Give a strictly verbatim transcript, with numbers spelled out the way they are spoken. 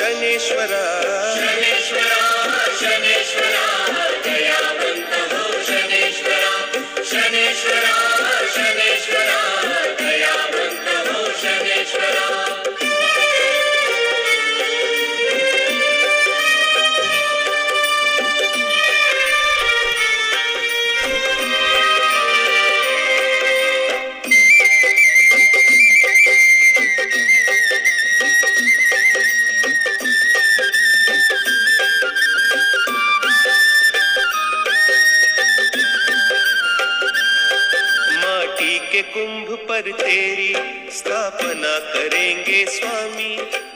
शनेश्वरा शनेश्वरा शनेश्वरा दयावंत हो शनेश्वरा शनेश्वरा शनेश्वरा दयावंत हो शनेश्वरा। कुंभ पर तेरी स्थापना करेंगे स्वामी,